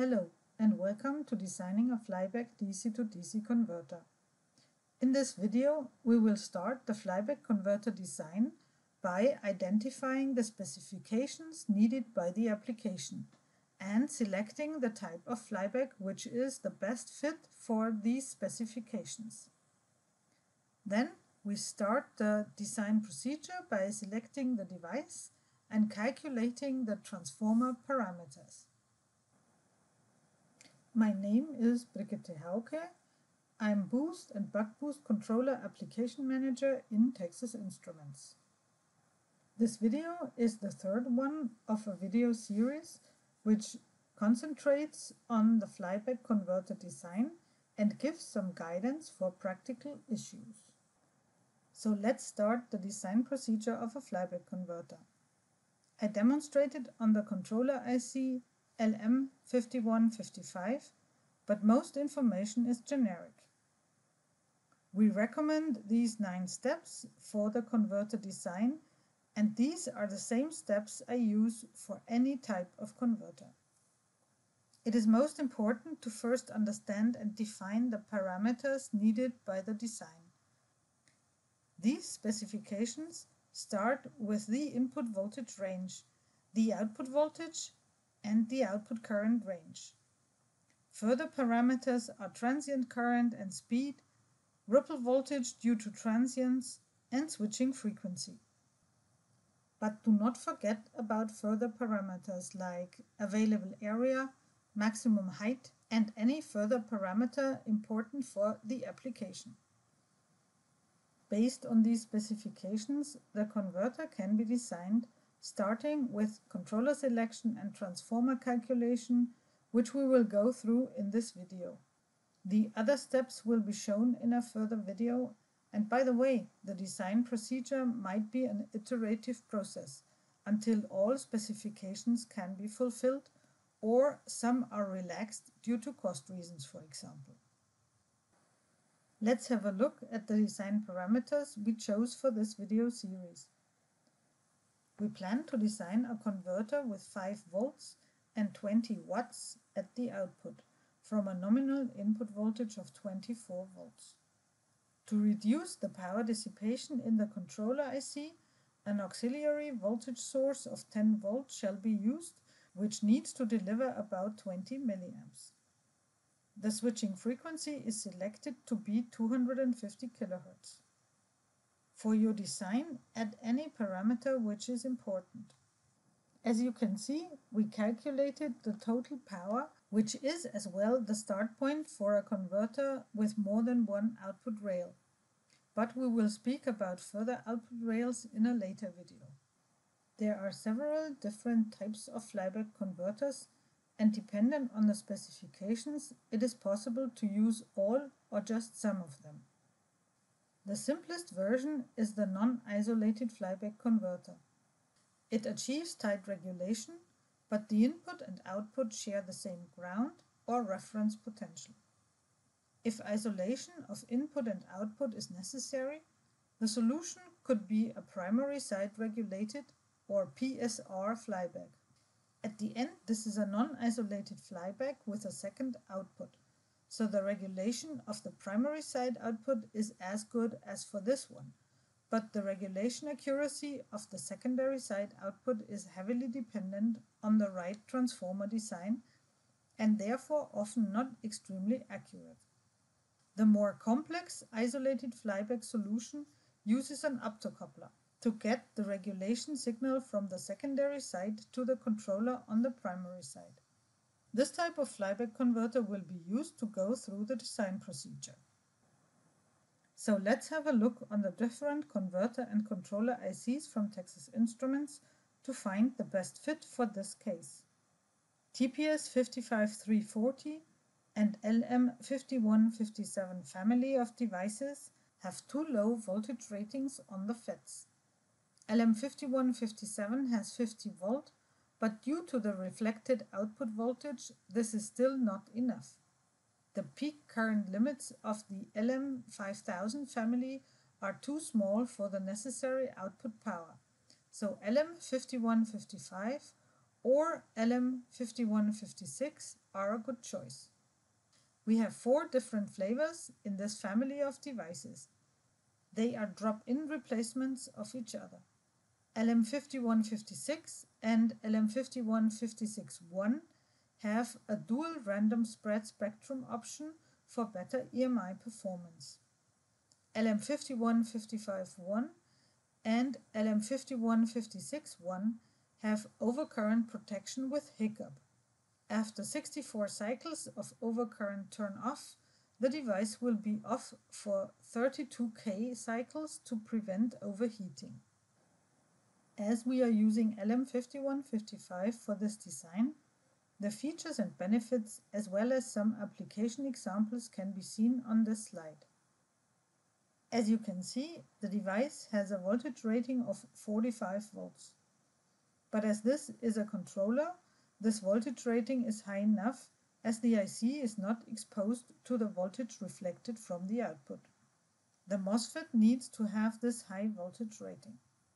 Hello and welcome to designing a Flyback DC to DC converter. In this video we will start the Flyback converter design by identifying the specifications needed by the application and selecting the type of Flyback which is the best fit for these specifications. Then we start the design procedure by selecting the device and calculating the transformer parameters. My name is Brigitte Hauke. I'm Boost and Buck Boost Controller Application Manager in Texas Instruments. This video is the third one of a video series which concentrates on the Flyback converter design and gives some guidance for practical issues. So let's start the design procedure of a Flyback converter. I demonstrated on the controller IC LM5155, but most information is generic. We recommend these 9 steps for the converter design, and these are the same steps I use for any type of converter. It is most important to first understand and define the parameters needed by the design. These specifications start with the input voltage range, the output voltage, and the output current range. Further parameters are transient current and speed, ripple voltage due to transients, and switching frequency. But do not forget about further parameters like available area, maximum height, and any further parameter important for the application. Based on these specifications, the converter can be designed starting with controller selection and transformer calculation, which we will go through in this video. The other steps will be shown in a further video, and by the way, the design procedure might be an iterative process until all specifications can be fulfilled, or some are relaxed due to cost reasons, for example. Let's have a look at the design parameters we chose for this video series. We plan to design a converter with 5 volts and 20 watts at the output from a nominal input voltage of 24 volts. To reduce the power dissipation in the controller IC, an auxiliary voltage source of 10 volts shall be used, which needs to deliver about 20 milliamps. The switching frequency is selected to be 250 kHz. For your design, add any parameter which is important. As you can see, we calculated the total power, which is as well the start point for a converter with more than one output rail. But we will speak about further output rails in a later video. There are several different types of Flyback converters, and dependent on the specifications, it is possible to use all or just some of them. The simplest version is the non-isolated Flyback converter. It achieves tight regulation, but the input and output share the same ground or reference potential. If isolation of input and output is necessary, the solution could be a primary side regulated or PSR Flyback. At the end, this is a non-isolated Flyback with a second output, so the regulation of the primary side output is as good as for this one, but the regulation accuracy of the secondary side output is heavily dependent on the right transformer design and therefore often not extremely accurate. The more complex isolated Flyback solution uses an optocoupler to get the regulation signal from the secondary side to the controller on the primary side. This type of Flyback converter will be used to go through the design procedure. So let's have a look on the different converter and controller ICs from Texas Instruments to find the best fit for this case. TPS 55340 and LM5157 family of devices have 2 low voltage ratings on the FETs. LM5157 has 50 volt, but due to the reflected output voltage, this is still not enough. The peak current limits of the LM5000 family are too small for the necessary output power, so LM5155 or LM5156 are a good choice. We have 4 different flavors in this family of devices. They are drop-in replacements of each other. LM5156 and LM5156-1 have a dual random spread spectrum option for better EMI performance. LM5155-1 and LM5156-1 have overcurrent protection with hiccup. After 64 cycles of overcurrent turn off, the device will be off for 32K cycles to prevent overheating. As we are using LM5155 for this design, the features and benefits as well as some application examples can be seen on this slide. As you can see, the device has a voltage rating of 45 volts. But as this is a controller, this voltage rating is high enough as the IC is not exposed to the voltage reflected from the output. The MOSFET needs to have this high voltage rating.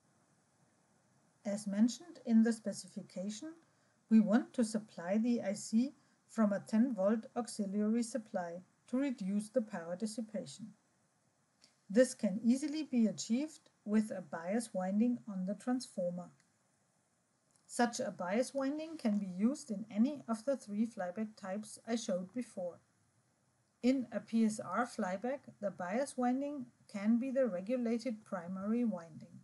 As mentioned in the specification, we want to supply the IC from a 10-volt auxiliary supply to reduce the power dissipation. This can easily be achieved with a bias winding on the transformer. Such a bias winding can be used in any of the 3 flyback types I showed before. In a PSR flyback, the bias winding can be the regulated primary winding.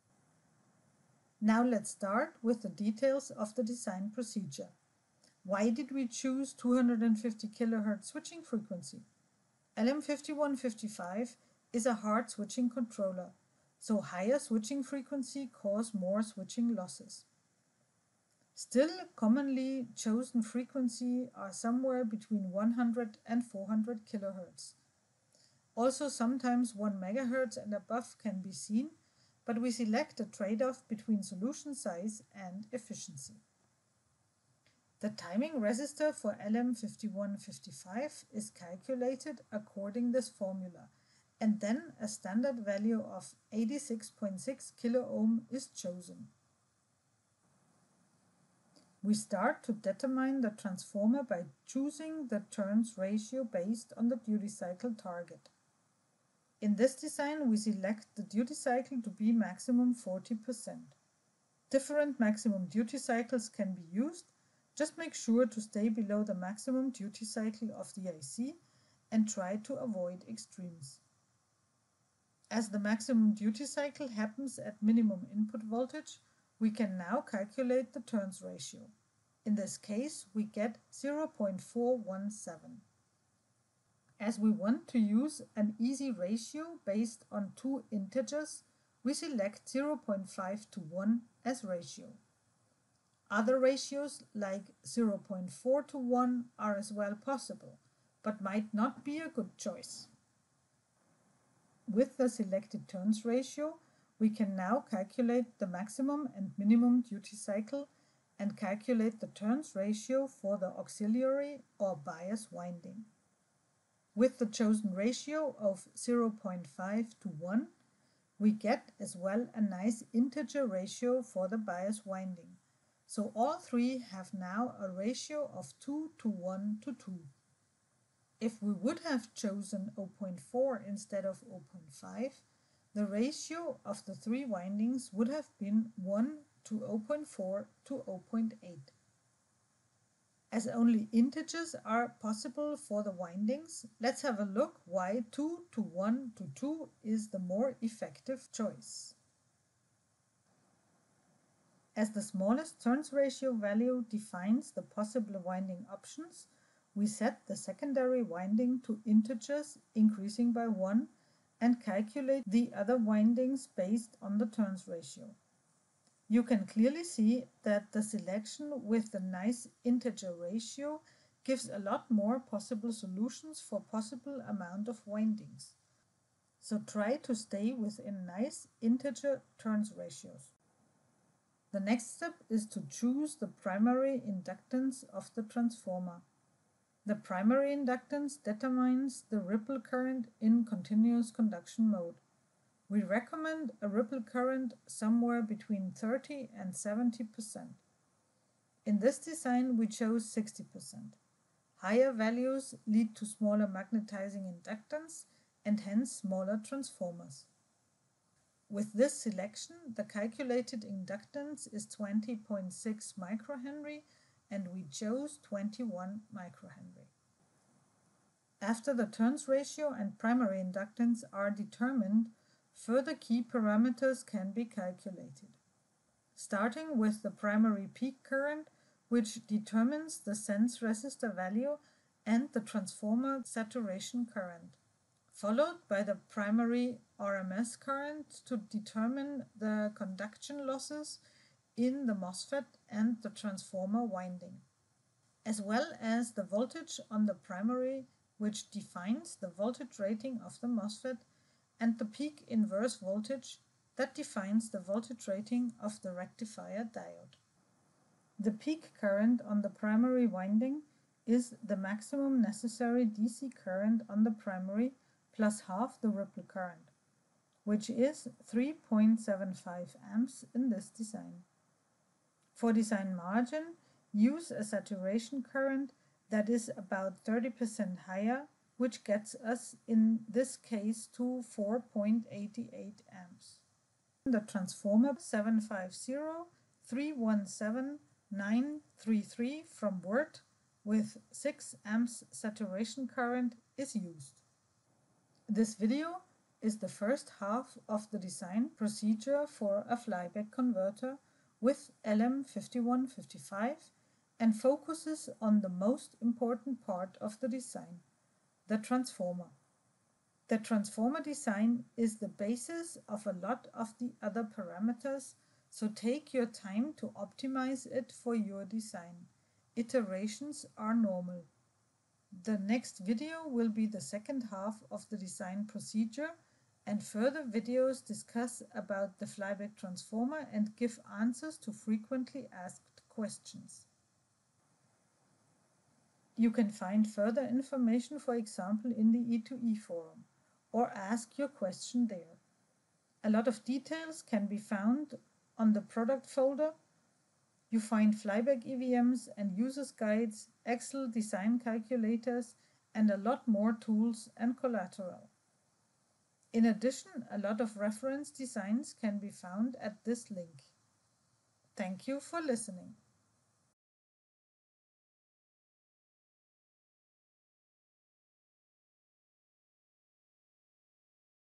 Now let's start with the details of the design procedure. Why did we choose 250 kHz switching frequency? LM5155 is a hard switching controller, so higher switching frequency causes more switching losses. Still, commonly chosen frequency are somewhere between 100 and 400 kHz. Also, sometimes 1 MHz and above can be seen, but we select a trade-off between solution size and efficiency. The timing resistor for LM5155 is calculated according to this formula, and then a standard value of 86.6 kΩ is chosen. We start to determine the transformer by choosing the turns ratio based on the duty cycle target. In this design, we select the duty cycle to be maximum 40%. Different maximum duty cycles can be used. Just make sure to stay below the maximum duty cycle of the IC and try to avoid extremes. As the maximum duty cycle happens at minimum input voltage, we can now calculate the turns ratio. In this case, we get 0.417. As we want to use an easy ratio based on 2 integers, we select 0.5 to 1 as ratio. Other ratios like 0.4 to 1 are as well possible, but might not be a good choice. With the selected turns ratio, we can now calculate the maximum and minimum duty cycle and calculate the turns ratio for the auxiliary or bias winding. With the chosen ratio of 0.5 to 1, we get as well a nice integer ratio for the bias winding. So all 3 have now a ratio of 2 to 1 to 2. If we would have chosen 0.4 instead of 0.5, the ratio of the 3 windings would have been 1 to 0.4 to 0.8. As only integers are possible for the windings, let's have a look why 2 to 1 to 2 is the more effective choice. As the smallest turns ratio value defines the possible winding options, we set the secondary winding to integers increasing by 1 and calculate the other windings based on the turns ratio. You can clearly see that the selection with the nice integer ratio gives a lot more possible solutions for possible amount of windings. So try to stay within nice integer turns ratios. The next step is to choose the primary inductance of the transformer. The primary inductance determines the ripple current in continuous conduction mode. We recommend a ripple current somewhere between 30 and 70%. In this design we chose 60%. Higher values lead to smaller magnetizing inductance and hence smaller transformers. With this selection, the calculated inductance is 20.6 microhenry and we chose 21 microhenry. After the turns ratio and primary inductance are determined, further key parameters can be calculated. Starting with the primary peak current, which determines the sense resistor value and the transformer saturation current, followed by the primary RMS current to determine the conduction losses in the MOSFET and the transformer winding, as well as the voltage on the primary, which defines the voltage rating of the MOSFET, and the peak inverse voltage that defines the voltage rating of the rectifier diode. The peak current on the primary winding is the maximum necessary DC current on the primary plus half the ripple current, which is 3.75 amps in this design. For design margin, use a saturation current that is about 30% higher, which gets us in this case to 4.88 amps. The transformer 750-317-933 from Word with 6 amps saturation current is used. This video is the first half of the design procedure for a flyback converter with LM5155 and focuses on the most important part of the design, the transformer. The transformer design is the basis of a lot of the other parameters, so take your time to optimize it for your design. Iterations are normal. The next video will be the second half of the design procedure, and further videos discuss about the flyback transformer and give answers to frequently asked questions. You can find further information, for example, in the E2E forum, or ask your question there. A lot of details can be found on the product folder. You find flyback EVMs and users guides, Excel design calculators, and a lot more tools and collateral. In addition, a lot of reference designs can be found at this link. Thank you for listening.